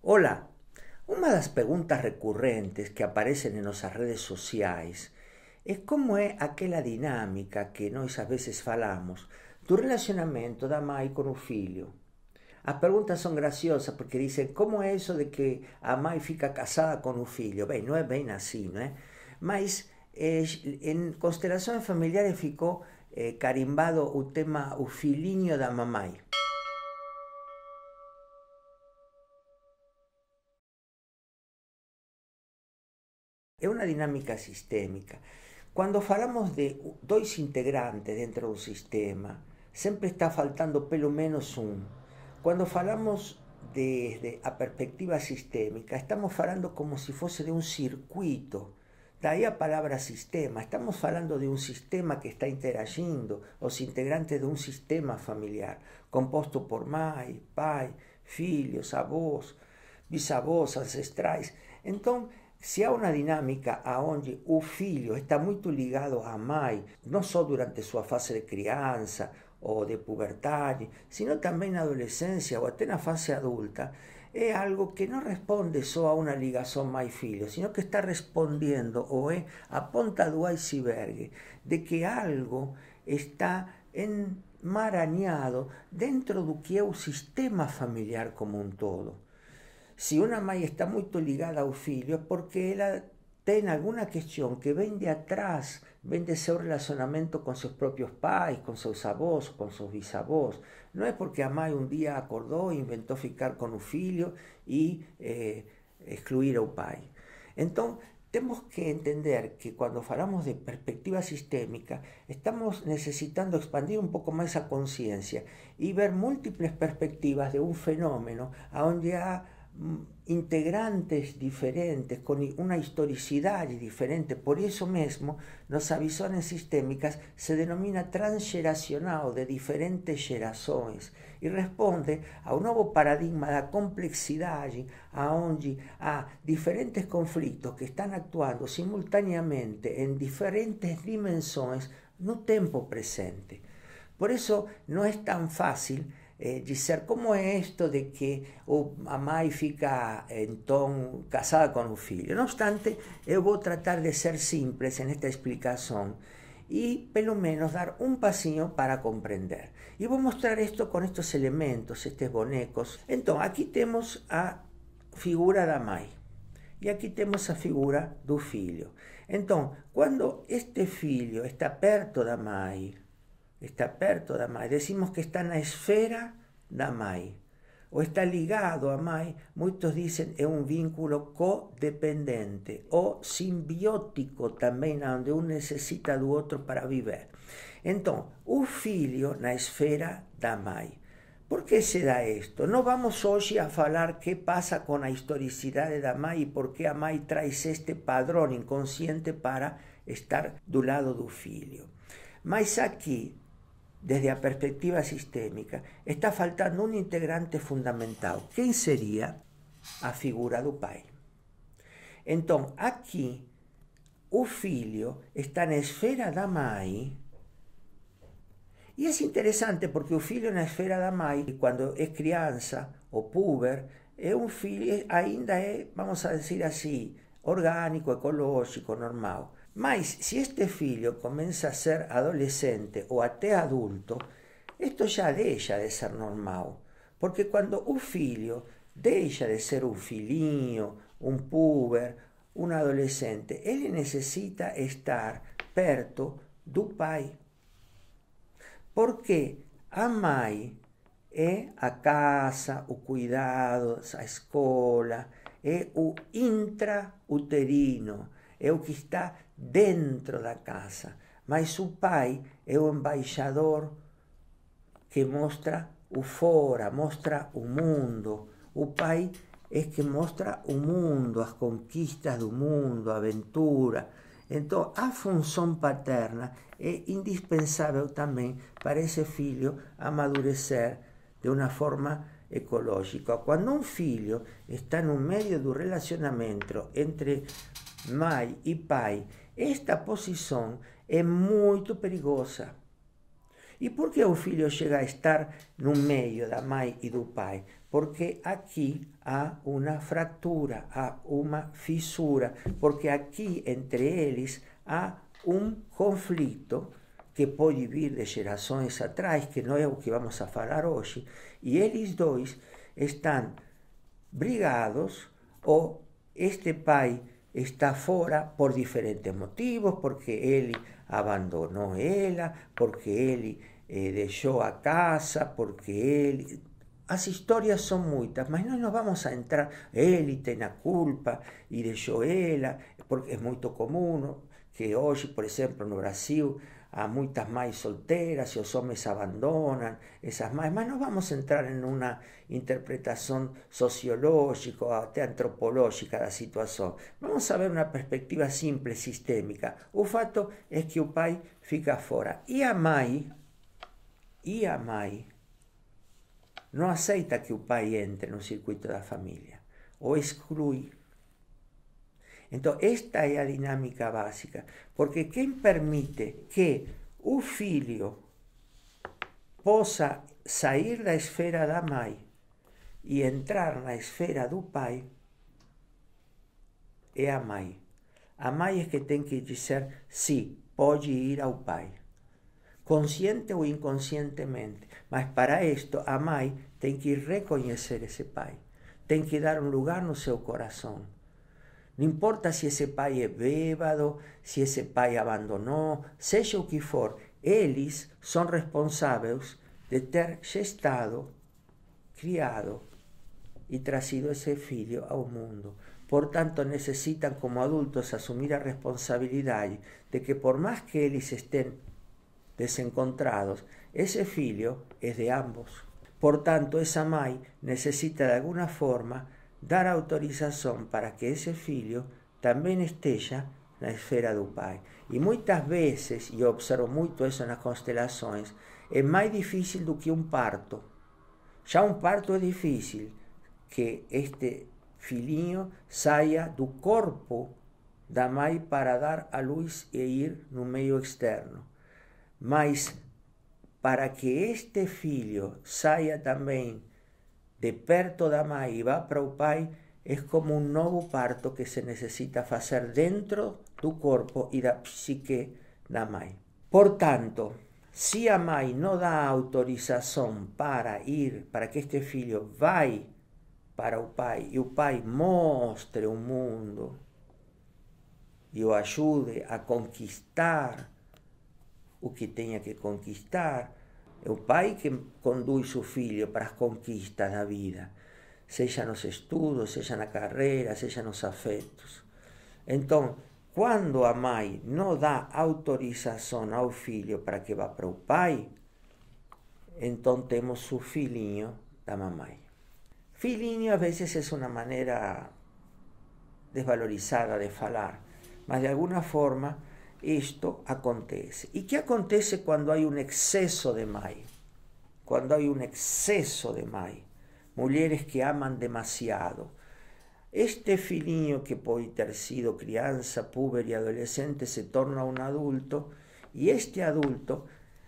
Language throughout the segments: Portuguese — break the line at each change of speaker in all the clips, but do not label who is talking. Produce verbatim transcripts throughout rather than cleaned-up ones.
Olá, uma das perguntas recorrentes que aparecem nas redes sociais é como é aquela dinâmica que nós às vezes falamos do relacionamento da mãe com o filho. As perguntas são graciosas porque dizem como é isso de que a mãe fica casada com o filho. Bem, não é bem assim, não é? Mas eh, em constelações familiares ficou eh, carimbado o tema o filhinho da mamãe. É uma dinâmica sistêmica. Quando falamos de dois integrantes dentro do sistema, sempre está faltando pelo menos um. Quando falamos desde a perspectiva sistêmica, estamos falando como se fosse de um circuito. Daí a palavra sistema. Estamos falando de um sistema que está interagindo, os integrantes de um sistema familiar, composto por mãe, pai, filhos, avós, bisavós, ancestrais. Então, se há uma dinâmica onde o filho está muito ligado à mãe, não só durante sua fase de criança ou de puberdade, sino também na adolescência ou até na fase adulta, é algo que não responde só a uma ligação mãe-filho, sino que está respondendo, ou é a ponta do iceberg, de que algo está emaranhado dentro do que é o sistema familiar como um todo. Se uma mãe está muito ligada ao filho, é porque ela tem alguma questão que vem de atrás, vem de seu relacionamento com seus próprios pais, com seus avós, com seus bisavós. Não é porque a mãe um dia acordou e inventou ficar com o filho e eh, excluir o pai. Então, temos que entender que quando falamos de perspectiva sistêmica, estamos necessitando expandir um pouco mais a consciência e ver múltiples perspectivas de um fenômeno onde há integrantes diferentes, com uma historicidade diferente. Por isso mesmo, nossas visões sistêmicas se denomina transgeracional, de diferentes gerações, e responde ao novo paradigma da complexidade, onde há diferentes conflitos que estão atuando simultaneamente em diferentes dimensões no tempo presente. Por isso, não é tão fácil Eh, dizer como é isto de que o, a mãe fica então casada com o filho. Não obstante, eu vou tratar de ser simples nesta explicação e pelo menos dar um passinho para compreender. E vou mostrar isto com estes elementos, estes bonecos. Então, aqui temos a figura da mãe e aqui temos a figura do filho. Então, quando este filho está perto da mãe, está perto da mãe, decimos que está na esfera da mãe, ou está ligado à mãe. Muitos dizem é um vínculo codependente, ou simbiótico também, onde um necessita do outro para viver. Então, o filho na esfera da mãe. Por que se dá isto? Não vamos hoje a falar o que passa com a historicidade da mãe e por que a mãe traz este padrão inconsciente para estar do lado do filho. Mas aqui, desde a perspectiva sistêmica, está faltando um integrante fundamental. Quem seria? A figura do pai. Então, aqui, o filho está na esfera da mãe. E é interessante porque o filho na esfera da mãe, quando é criança ou puber, é um filho, ainda é, vamos a dizer assim, orgânico, ecológico, normal. Mas se este filho começa a ser adolescente ou até adulto, isto já deixa de ser normal. Porque quando o filho deixa de ser um filhinho, um puber, um adolescente, ele necessita estar perto do pai. Porque a mãe é a casa, o cuidado, a escola, é o intrauterino, é o que está dentro da casa. Mas o pai é o embaixador que mostra o fora, mostra o mundo. O pai é que mostra o mundo, as conquistas do mundo, a aventura. Então, a função paterna é indispensável também para esse filho amadurecer de uma forma ecológica. Quando um filho está no meio do relacionamento entre mãe e pai, esta posição é muito perigosa. E por que o filho chega a estar no meio da mãe e do pai? Porque aqui há uma fratura, há uma fissura, porque aqui entre eles há um conflito que pode vir de gerações atrás, que não é o que vamos a falar hoje, e eles dois estão brigados, ou este pai está fora por diferentes motivos, porque ele abandonou ela, porque ele eh, deixou a casa, porque ele... As histórias são muitas, mas nós não vamos a entrar, ele tem a culpa e deixou ela, porque é muito comum que hoje, por exemplo, no Brasil, há muitas mães solteras e os homens abandonam essas mães, mas não vamos entrar em uma interpretação sociológica ou até antropológica da situação. Vamos a ver uma perspectiva simples, sistêmica. O fato é que o pai fica fora. E a mãe, e a mãe, não aceita que o pai entre no circuito da família, ou exclui. Então, esta é a dinâmica básica, porque quem permite que o filho possa sair da esfera da mãe e entrar na esfera do pai é a mãe. A mãe é que tem que dizer sim, pode ir ao pai, consciente ou inconscientemente, mas para isto a mãe tem que reconhecer esse pai, tem que dar um lugar no seu coração. Não importa se esse pai é bêbado, se esse pai abandonou, seja o que for, eles são responsáveis de ter gestado, criado e trazido esse filho ao mundo. Portanto, necessitam como adultos assumir a responsabilidade de que por mais que eles estén desencontrados, esse filho é de ambos. Portanto, essa mãe necessita de alguma forma dar autorização para que esse filho também esteja na esfera do pai. E muitas vezes, e eu observo muito isso nas constelações, é mais difícil do que um parto. Já um parto é difícil, que este filhinho saia do corpo da mãe para dar à luz e ir no meio externo. Mas para que este filho saia também de perto da mãe e vá para o pai, é como um novo parto que se necessita fazer dentro do corpo e da psique da mãe. Portanto, se a mãe não dá autorização para ir, para que este filho vá para o pai, e o pai mostre o mundo e o ajude a conquistar o que tenha que conquistar, é o pai que conduz o filho para as conquistas da vida, seja nos estudos, seja na carreira, seja nos afetos. Então, quando a mãe não dá autorização ao filho para que vá para o pai, então temos o filhinho da mamãe. Filhinho, às vezes, é uma maneira desvalorizada de falar, mas de alguma forma isto acontece. E que acontece quando há um excesso de mãe? Quando há um excesso de mãe. Mulheres que amam demasiado. Este filhinho que pode ter sido criança, puber e adolescente se torna um adulto, e este adulto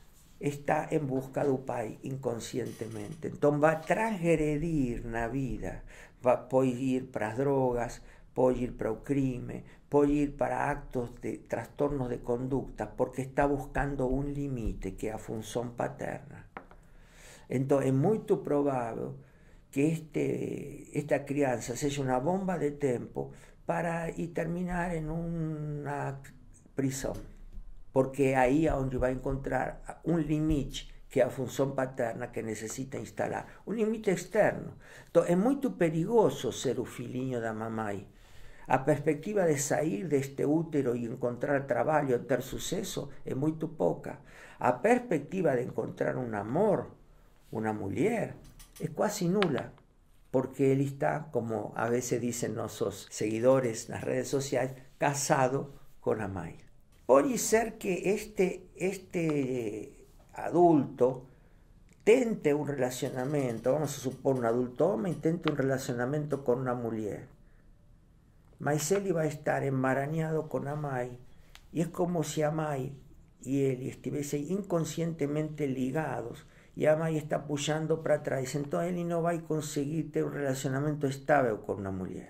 está em busca do pai inconscientemente. Então vai transgredir na vida, vai, pode ir para as drogas, pode ir para o crime, pode ir para actos de trastornos de conduta, porque está buscando um limite, que é a função paterna. Então é muito provável que este, esta criança seja uma bomba de tempo para ir terminar em uma prisão, porque é aí onde vai encontrar um limite, que é a função paterna que necessita instalar, um limite externo. Então é muito perigoso ser o filhinho da mamãe. A perspectiva de sair deste útero e encontrar trabalho, ter sucesso, é muito pouca. A perspectiva de encontrar um amor, uma mulher, é quase nula, porque ele está, como a vezes dizem nossos seguidores nas redes sociais, casado com a mãe. Pode ser que este, este adulto tente um relacionamento, vamos a supor um adulto homem, tente um relacionamento com uma mulher, mas ele vai estar emaranhado com a mãe, e é como se a mãe e ele estivessem inconscientemente ligados, e a mãe está puxando para trás, então ele não vai conseguir ter um relacionamento estável com uma mulher.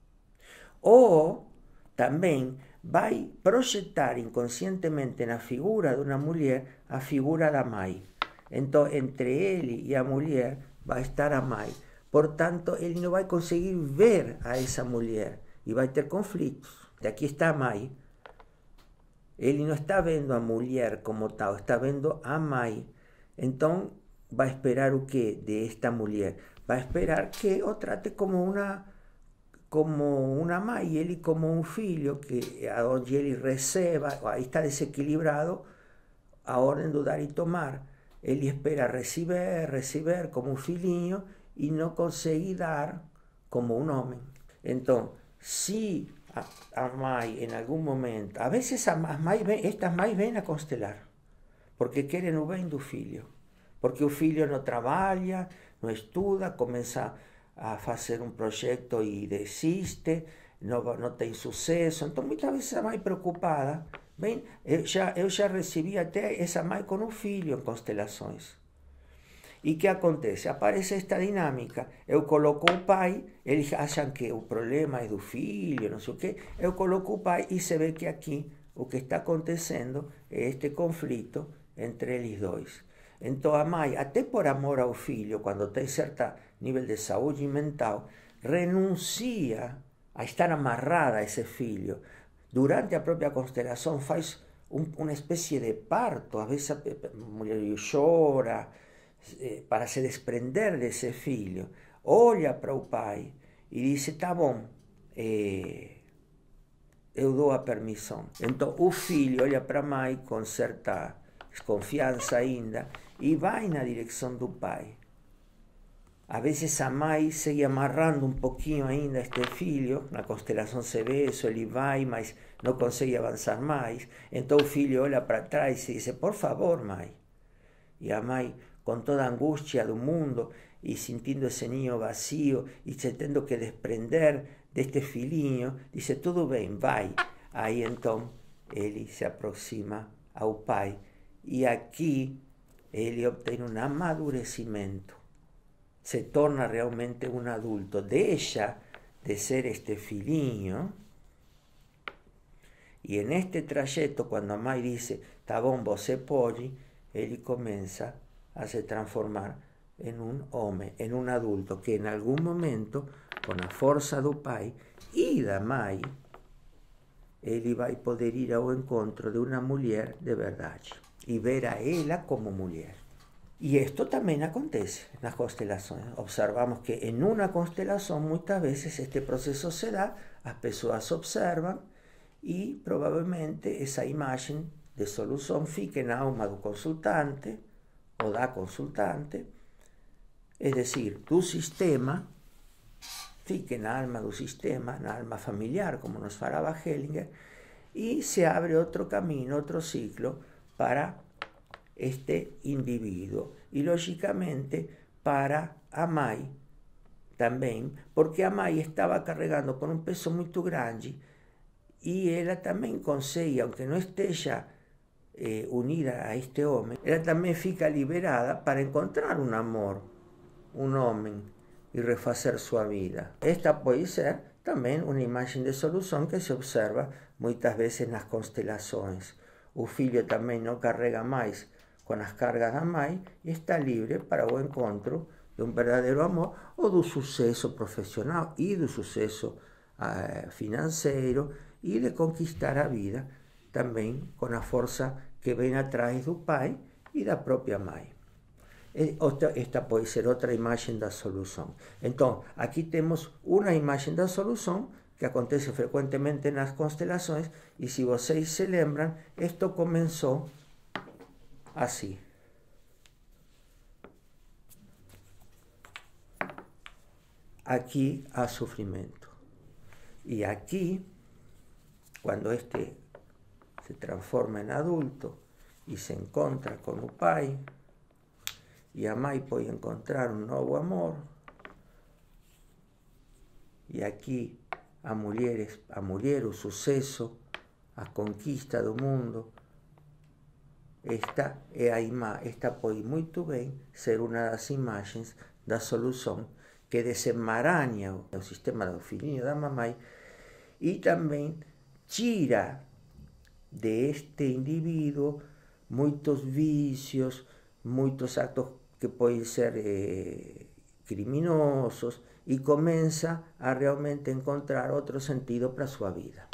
Ou também vai projetar inconscientemente na figura de uma mulher a figura da mãe. Então, entre ele e a mulher vai estar a mãe. Portanto, ele não vai conseguir ver a essa mulher e vai ter conflitos. Aqui está a mãe. Ele não está vendo a mulher como tal, está vendo a mãe. Então, vai esperar o quê de esta mulher? Vai esperar que o trate como uma, como uma mãe, ele como um filho, que, onde ele receba, aí está desequilibrado a ordem do dar e tomar. Ele espera receber, receber como um filhinho e não consegue dar como um homem. Então, se a, a mãe, em algum momento, a vezes as mães, estas mães vêm a constelar, porque querem o bem do filho. Porque o filho não trabalha, não estuda, começa a fazer um projeto e desiste, não, não tem sucesso. Então, muitas vezes a mãe preocupada, bem, eu já, eu já recebi até essa mãe com um filho em constelações. E o que acontece? Aparece esta dinâmica. Eu coloco o pai, eles acham que o problema é do filho, não sei o quê. Eu coloco o pai e se vê que aqui o que está acontecendo é este conflito entre eles dois. Então a mãe, até por amor ao filho, quando tem certo nível de saúde mental, renuncia a estar amarrada a esse filho. Durante a própria constelação faz um, uma espécie de parto, às vezes a mulher chora eh, para se desprender desse filho. Olha para o pai e diz, tá bom, eh, eu dou a permissão. Então o filho olha para a mãe com certa desconfiança ainda e vai na direção do pai. Às vezes a mãe segue amarrando um pouquinho ainda este filho, na constelação se vê isso, ele vai, mas não consegue avançar mais. Então o filho olha para trás e diz, por favor, mãe. E a mãe, com toda a angústia do mundo, e sentindo esse ninho vazio, e se tendo que desprender deste filhinho, diz, tudo bem, vai. Aí então ele se aproxima ao pai, e aqui ele obtém um amadurecimento. Se torna realmente um adulto, deixa de ser este filhinho, e neste trajeto, quando a mãe diz, tá bom, você pode, ele começa a se transformar em um homem, em um adulto, que em algum momento, com a força do pai e da mãe, ele vai poder ir ao encontro de uma mulher de verdade, e ver a ela como mulher. E isto também acontece nas constelações. Observamos que em uma constelação, muitas vezes, este processo se dá, as pessoas observam e provavelmente essa imagem de solução fica na alma do consultante ou da consultante, é decir, do sistema, fica na alma do sistema, na alma familiar, como nos falava Hellinger, e se abre outro caminho, outro ciclo para este indivíduo. E, lógicamente, para a mãe também, porque a mãe estava carregando com um peso muito grande e ela também consegue, aunque não esteja eh, unida a este homem, ela também fica liberada para encontrar um amor, um homem, e refazer sua vida. Esta pode ser também uma imagem de solução que se observa muitas vezes nas constelações. O filho também não carrega mais com as cargas da mãe e está livre para o encontro de um verdadeiro amor ou do sucesso profissional e do sucesso uh, financeiro e de conquistar a vida também com a força que vem atrás do pai e da própria mãe. Esta pode ser outra imagem da solução. Então, aqui temos uma imagem da solução que acontece frequentemente nas constelações e, se vocês se lembram, isto começou assim. Aqui há sofrimento. E aqui, quando este se transforma em adulto e se encontra com o pai, e a mãe pode encontrar um novo amor, e aqui a mulher, a mulher, o sucesso, a conquista do mundo, esta é a ima esta pode muito bem ser uma das imagens da solução que desemaranha o sistema do filhinho da mamãe e também tira deste indivíduo muitos vícios, muitos actos que podem ser eh, criminosos e começa a realmente encontrar outro sentido para a sua vida.